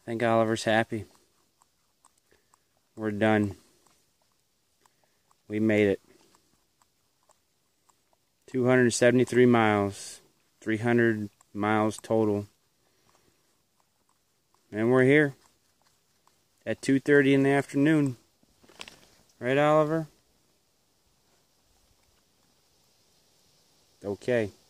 think Oliver's happy. We're done. We made it. 273 miles. 300 miles total. And we're here. At 2:30 in the afternoon. Right, Oliver? Okay.